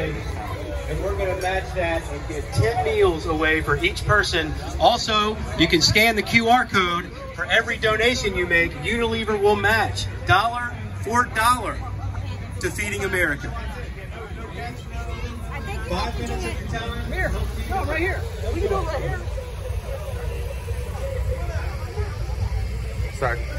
away. And we're going to match that and get 10 meals away for each person. Also, you can scan the QR code. For every donation you make, Unilever will match dollar for dollar to Feeding America. 5 minutes at your time. Here. No, right here. We can do it right here. Sorry.